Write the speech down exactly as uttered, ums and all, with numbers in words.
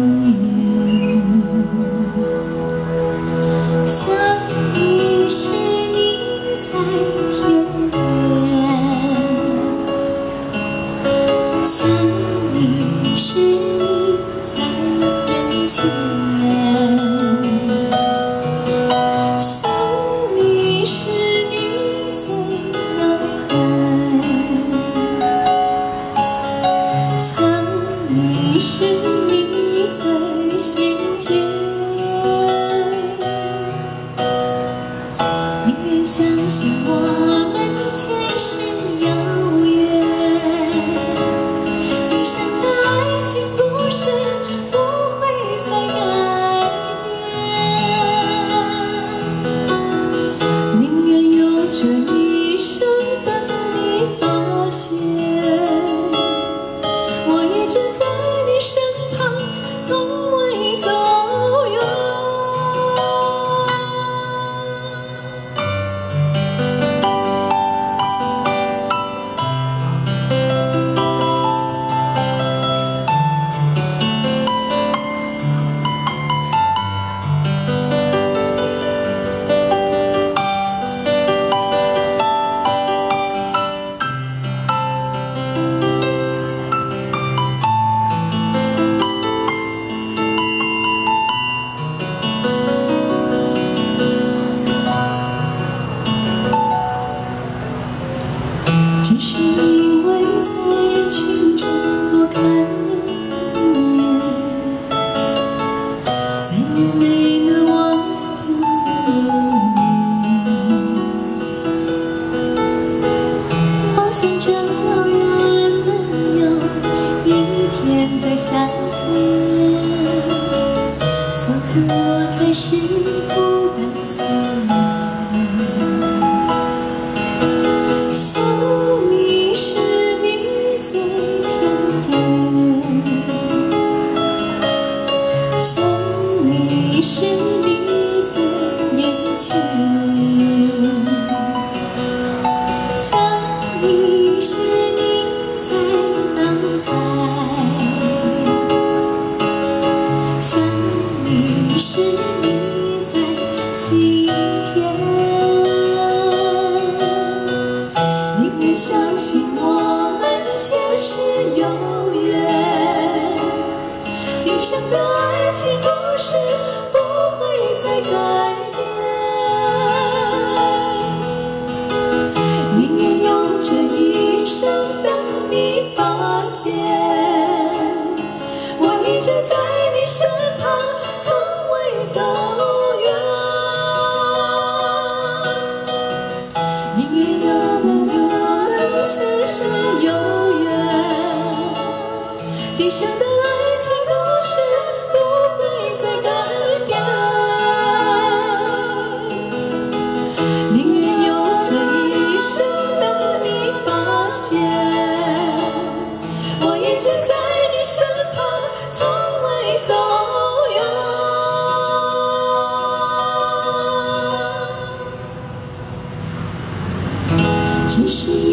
远。想你时，你在天边；想你时，你在眼前。 是你在心田，宁愿相信我们前世遥远，今生的爱情故事不会再改变，宁愿用这一生等你发现，我一直在。 身旁从未走远，只是因为在人群中多看了一眼，再也没能忘掉容颜。梦想着偶然能有一天再相见，从此我开始孤单思念。 想你时，你在眼前；想你时，你在脑海；想你时，你在心田。宁愿相信我们前世有缘，今生的爱情故事不会再改变，宁愿用这一生等你发现，我一直在你身旁，从未走远，宁愿有的我们前世有缘，今生的爱情故事。 我一直在你身旁，从未走远。只是。